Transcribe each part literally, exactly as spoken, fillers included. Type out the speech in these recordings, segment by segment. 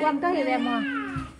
quăng tới thì em mà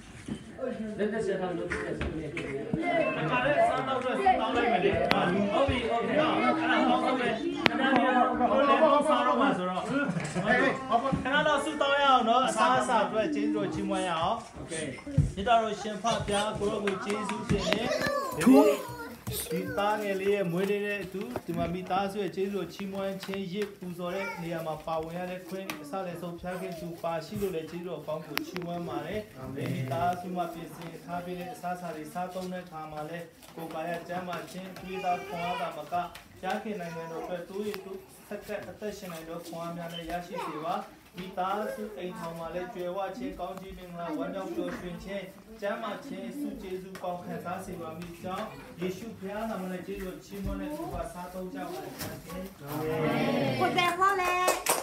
cái đó sư tao nhau nó xa xa rồi chín rồi chín mươi nhau ok thì tao rồi xem phát bia của người chín số tiền này thì ta nghe liền mới đây tu thì mà mi ta số chín rồi chín mươi chín mươi phụ rồi đấy thì mà bảo vệ đấy khuyên sao lại số phía cái tu ba xí rồi chín rồi phong của chín mươi mà đấy thì mi ta số mà biết gì thà biết xa xa thì xa tông này thà mà đấy cô cái chém mà chín tuy ta không ada mà cả giá cái này người nó phải tu tu tất cả tất cả cái này nó không am này giá trị gì vậy mi ta số cái thằng mà lấy chơi qua chơi công ty mình là quan trọng cho chuyên chơi chém mà chơi số chơi số công khai giá trị và mi cháu Giêsu Christ là mình chơi rồi chín mươi này tu ba xa tông cháu คนแบกว่าแหละ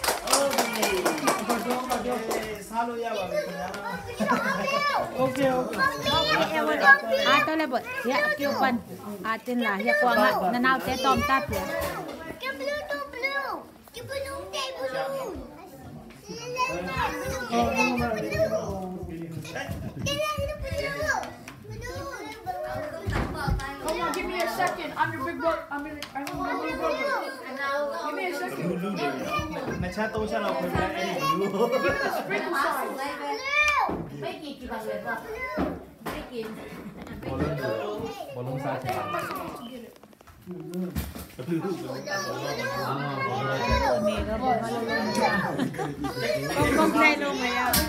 xa luôn ya vào ok ok à tôi là bật ya kêu phần à tên là ya quang ạ nên nào sẽ tóm tắt vậy cái blue to blue cái blue cái blue Come on, give me a second. I'm your big brother. I'm your, I'm your big brother. Give me a second. mày cha tôi cha nào phải là em blue Give me the sprinkle size. ไม่กินกี่บาทเลยป่ะไม่กินบอลลงซาใช่ไหมเมย์ก็บอกว่าลงลงจ้ะก็คงใจลงเลยอ่ะ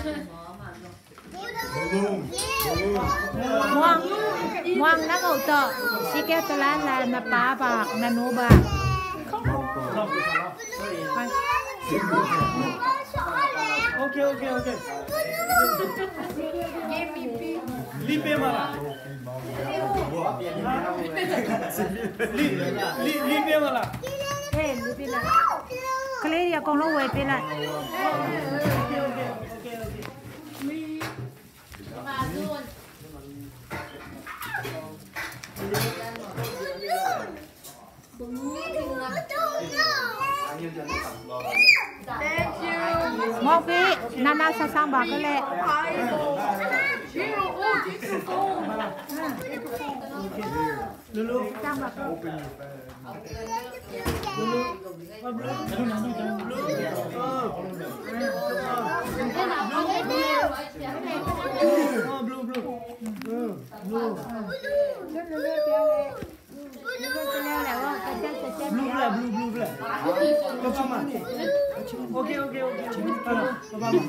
ม่วงม่วงนักเอาต่อชิเกตลาลานาป้าบากนาโนบากโอเคโอเคโอเครีบไปมาละรีบรีบรีบไปมาละเฮ้ยรีบไปละเคลียร์กองลงไว้ไปละมาดูนมองพี่นานาซาซังบากก็แหละลูลูซังบากก็ blue blue blue เลื่อนเลื่อนเปียวเลยเลื่อนไปแล้วแหละว่าจะจะจะ blue blue blue blue blue come come on okay okay okay come on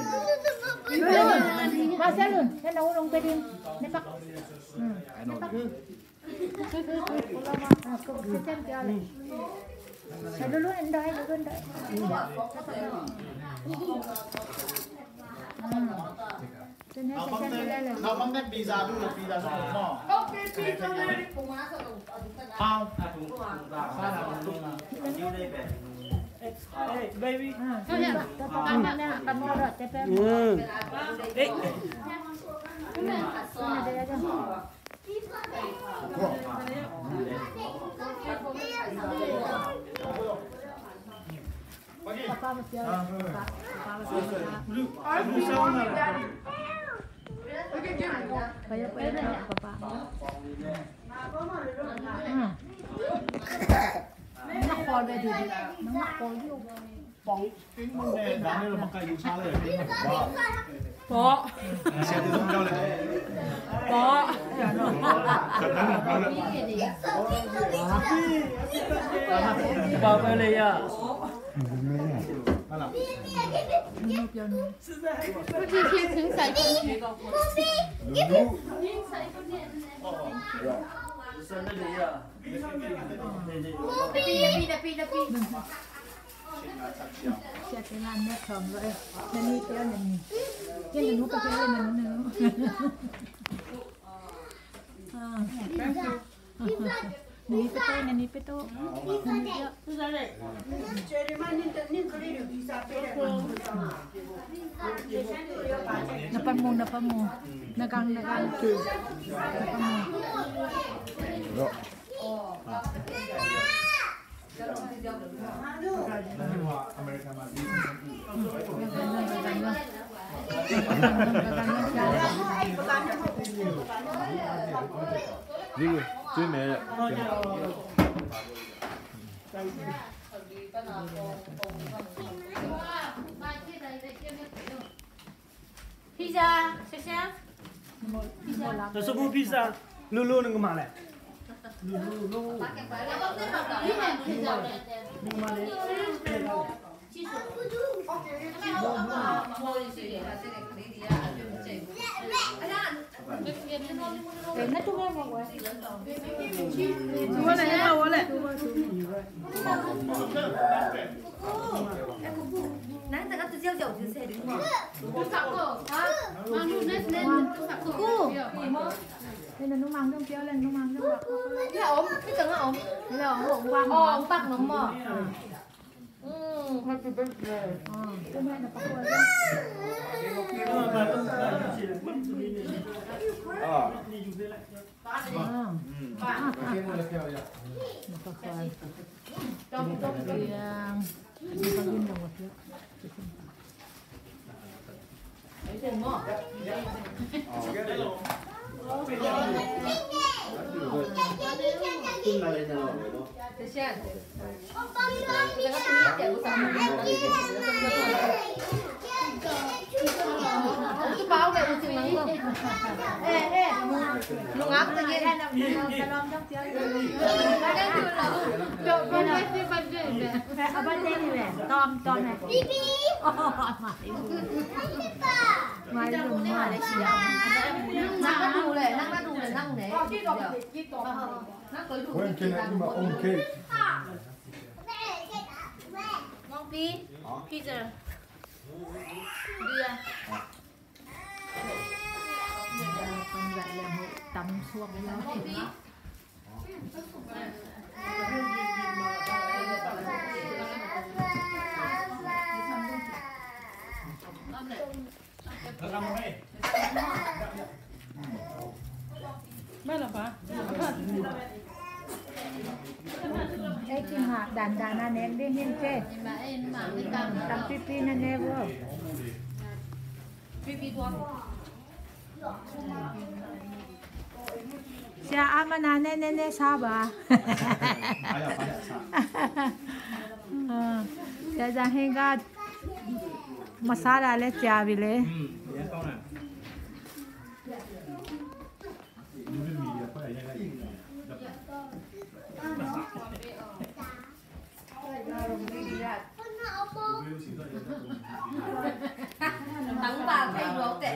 มาเซลุนให้น้องลงไปดินในปักอืมในปักคือคือคือเรามาอ่ะก็คือเส้นเปียวเลยใช้ลุ้นๆได้ลุ้นๆได้เอาปั๊มเต้นเอาปั๊มเต้นปีศาจดูปีศาจสองหม้อ Okay, pizza ready. ข้าวข้าวทำลูกนะยูได้แบบเฮ้ย baby อ่าก็เนี่ยก็ประมาณนั้นตำรวจจะเป็นอืมเอ๊ะนี่เดี๋ยวจะป้ามาเสียป้าป้ามาเสีย blue blue sound นะ Look at Jimmy. ไปยังไปเนี่ยป้าป้าอืมนักบอลไปดูดินักบอลอยู่ป๋องปิ้งมึงเนี่ยร้านนี้เรามาไกลอยู่ช้าเลยปิ้งมันว่าปอเสียที่ต้องเจ้าเลยปอบอกไปเลยอ่ะนี่เปียวนี่ที่คิดถึงใส่คนนี้ ปีปีปีปีปีเสียเป็นร้านแม่ทองเลยนั่นนี่เปียวนั่นนี่เย็นหนูไปเย็นหนูหนูอ่านี่ไปโต้นั่นนี่ไปโต้นั่นนี่เยอะ Napan mo, napan mo. Nagang, nagang. Napan mo. Đi chơi mẹ. Pizza, chef chef. Nó số pizza, lu lu đừng có mà lại. Để nó chung em vào Bố này nha, bố này. Nãy ta có từ gieo dầu từ xe đứng mà. đây là nó mang trong kia lên nó mang trong bạc Cái ốm, cái cần nó ốm. đây là ổng quang Ồ, ông bắt nó mà. happy birthday cho mẹ nó bắt qua Trong trong cái báo này thì nó không. Ê ê, lùng áp tự nhiên. Salam trong kia ở bên đây này tom tom này mai dùng mai Năng nó đủ này, năng nó đủ này, năng này. Năng tới đủ. When can I do my own cake? Ngon pi, pizza. Đưa. con dạy là hộ tắm xuông nó Ngon pi. Mấy là phá. ấy cái hạt đàn đàn anh em đi hiên kê Nhưng mà em mà cái cam tắm pi pi anh em vô pi pi toan. siya ama na ne ne ne saba siya dahil ka masala le siya bile Tặng bà thay đồ tệ.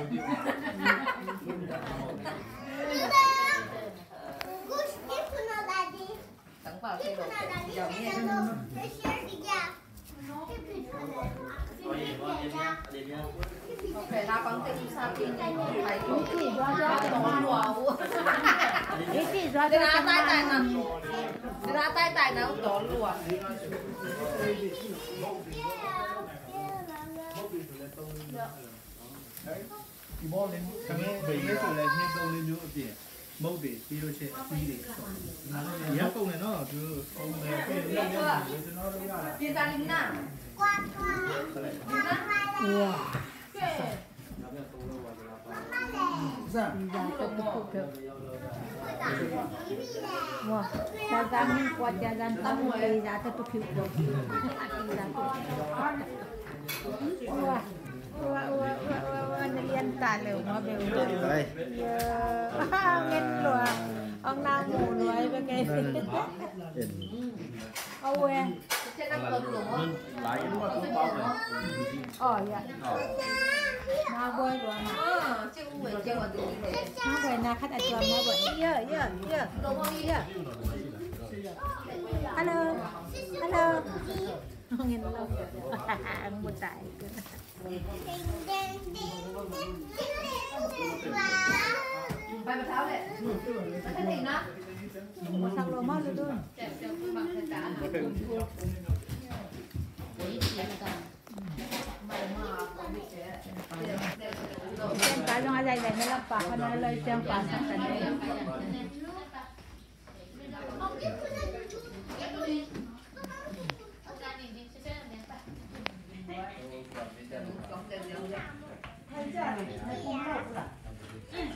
Tặng bà thay đồ tệ. Giàu nghe. Phải ra bằng tên sao tiền này phải có cái đồ lùa. cái gì do Để ra tay tài nào. Để ra tay tài nào đồ lùa. Thằng ấy về cái chỗ này thêm câu lên nữa kìa. Mâu để đi đôi xe đi để giá câu này nó ở từ câu này cái lên nó nó Tiền ra đi nào. wow wow dagang kuat jalan tamu kay dati to cute wah wah wah wah nilian talo mo beo đây ngin lùa ông nào ngủ lùi bên cái ô quen Trên năm tuần lùa. lại cái nó cũng bao rồi ờ dạ nào bơi lùa mà Ờ, chứ không phải chơi vào tự nhiên. nào bơi na khách ở chùa mà bơi yeah yeah yeah Đồ ngon đi. yeah hello hello ngin lâu ang một tại Bài bật tháo đấy. Cái gì nó? một thằng lùa mót luôn luôn Đẹp đẹp bằng cái tả. xem cái trong ai dạy dạy nó làm phá nó lời xem phá sang tận đây Này cùng đâu cũng là.